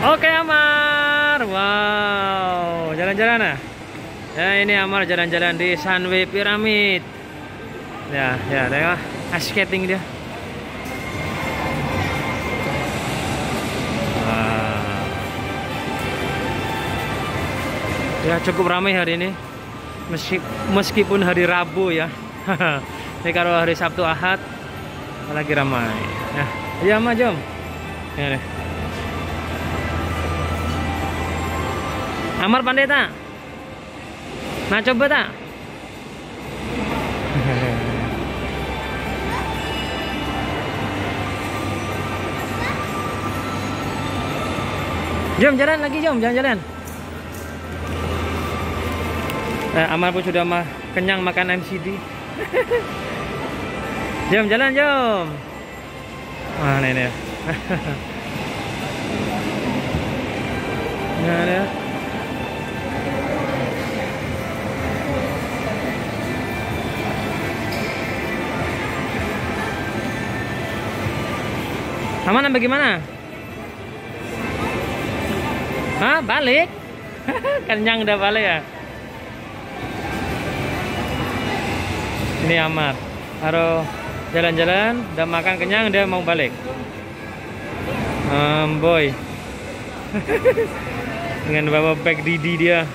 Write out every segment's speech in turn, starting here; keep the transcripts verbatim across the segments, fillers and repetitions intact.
Oke Amar, wow, jalan-jalan ya. Ya ini Amar jalan-jalan di Sunway Pyramid. Ya, ya, tengok, ice skating dia. Wow. Ya cukup ramai hari ini, Meski, meskipun hari Rabu ya. Ini kalau hari Sabtu Ahad lagi ramai. Ya, ya Amar jom. Ya, deh. Amar pandai tak? Nah coba tak? Jom jalan lagi, jom jalan-jalan. Nah, Amar pun sudah mah kenyang makan M C D. Jom jalan, jom. Wah, ini nih. Nah, ada. Aman bagaimana? Hah, balik? Kenyang udah balik ya? Ini Amar, baru jalan-jalan, udah makan kenyang, dia mau balik. Um, boy, dengan bawa bag Didi dia.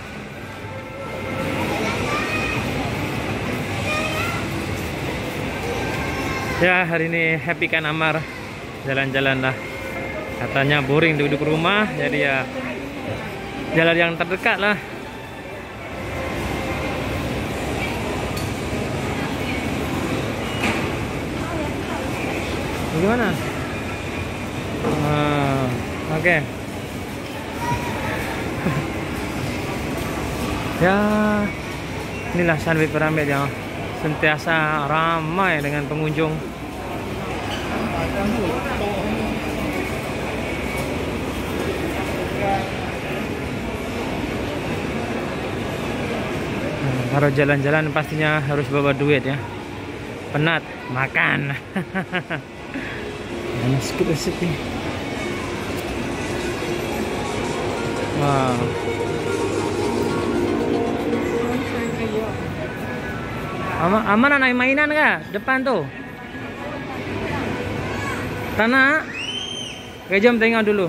Ya hari ini happy kan Amar. Jalan-jalan lah, katanya boring duduk rumah, jadi ya jalan yang terdekat lah. Gimana? Ah, oke. Okay. Ya inilah Sunway Pyramid yang sentiasa ramai dengan pengunjung. Kalau jalan-jalan pastinya harus bawa duit ya. Penat makan. Ini skip resipi. Wow. Ama, aman naik mainan kah? Depan tuh. Tanah. Oke, jom tengok dulu.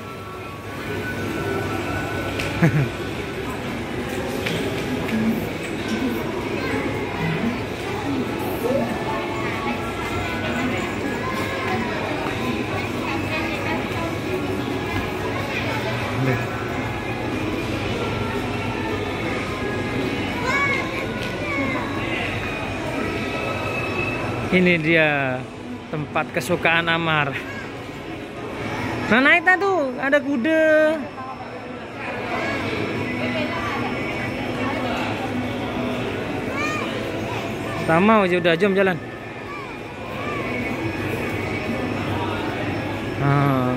Ini dia tempat kesukaan Amar. Nah naik tak tuh, ada kuda. Tak mau aja udah, jom jalan. Ah.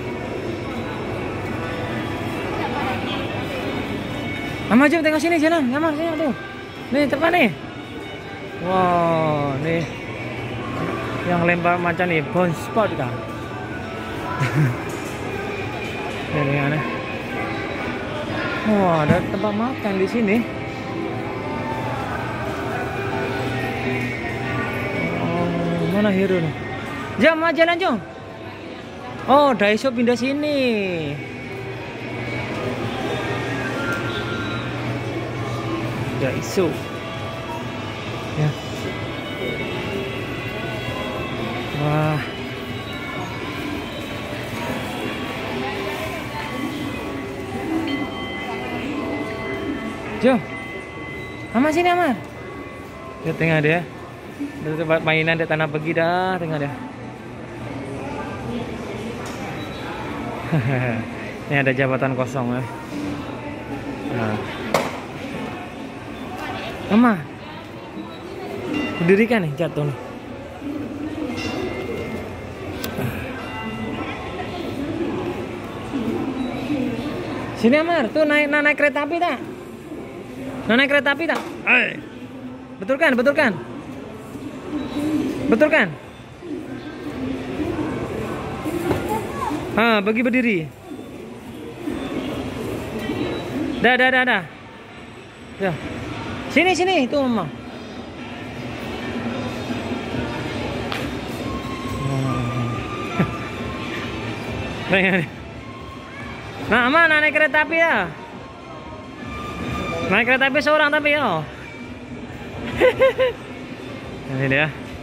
Amar jom tengok sini jalan, Amar sini tuh. Nih tempat nih. Wow, nih yang lempar macam nih, bounce spot kan. Ini aneh. Wah, ada tempat makan di sini. Oh, mana Hero nih? Jom jalan jom. Oh, Daiso pindah sini. Daiso. Ya. Wah. Jom. Amar sini Amar. Dia tengah dia. Ada tempat mainan di tanah pergi dah, tengah dia. Ini ada jabatan kosong ya. Nah. Amar. Berdirikan nih, jatuh nih. Sini Amar, tuh naik naik kereta api tak? Naik kereta api tak? Eh. Betul kan? Betul kan? Betul kan? Ah, bagi berdiri. Dah, dah, dah, dah. Dah. Sini, sini, itu mama. Nah, mana naik kereta api ya? Naik kereta api seorang tapi ya. Ini dia.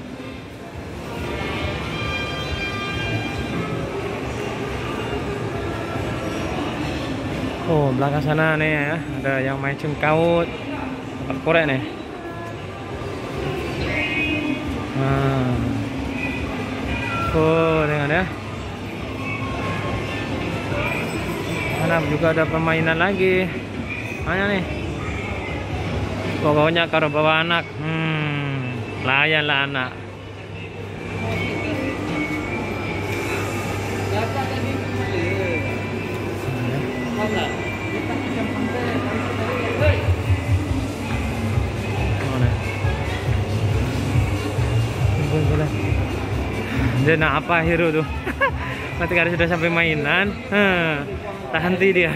Oh, belakang sana nih ya, ada yang main cengkaut, tempat korek nih. Nah. Oh, dengan ya. Mana juga ada permainan lagi. Mana nih? Pokoknya kalau bawa anak, hmm, layan lah anak. Dia nak apa Hero tuh? Ketika sudah sampai mainan, hmm, tak henti dia.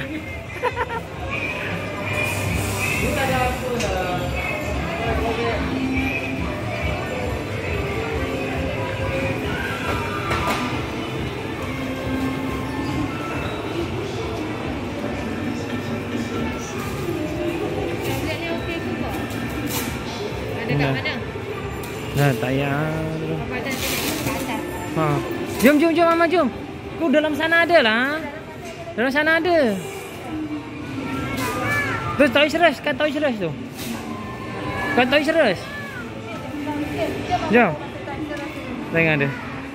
Nah, tayang. Ha. Jom, jom, jom, Mama, jom. Ku dalam sana ada lah. Dalam sana ada. Tu Toys R Us, kat Toys R Us tu. Kat Toys R Us. Jom. Tengok ada.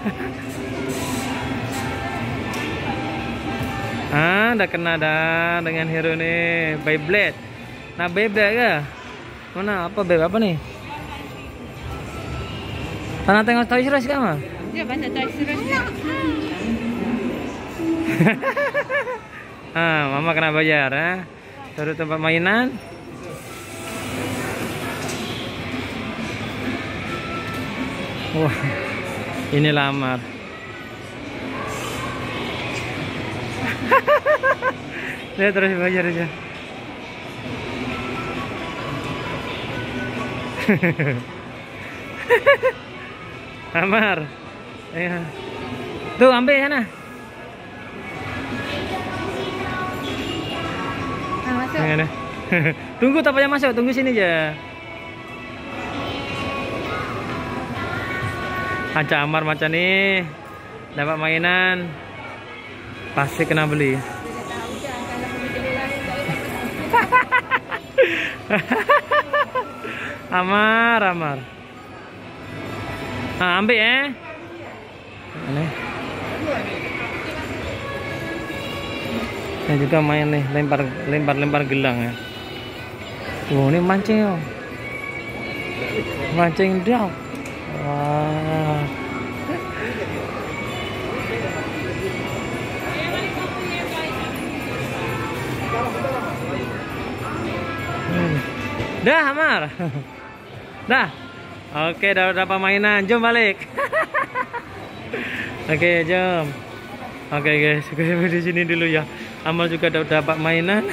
Ah, dah kena dah dengan Hero ni. Beyblade. Nak Beyblade ke? Mana? Apa Beyblade? Apa ni? Tanah tengok Toys R Us kan, Ma? Ya, banyak Toys R Us. Ah, Mama kena bayar, eh? Taruh tempat mainan. Wah, ini lamar. Dia terus bayar aja. Amar. Ayo. Tuh ambil sana. Nah, masuk. Tunggu tak payah masuk, tunggu sini aja. Acak Amar macam ni dapat mainan pasti kena beli. Amar, Amar. Ah, ambil eh. Ini. Ini juga main nih, lempar lempar lempar gelang ya. Oh, ini mancing oh. Mancing dia. Wah. Hmm. Dah, Amar. Dah. Oke, dah dapat mainan. Jom balik. Oke, jom. Oke, guys, sampai di sini dulu ya. Amar juga dah dapat mainan.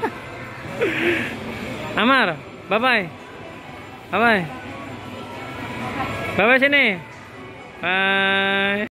Amar, bye bye. Bye bye. Bye bye sini. Bye.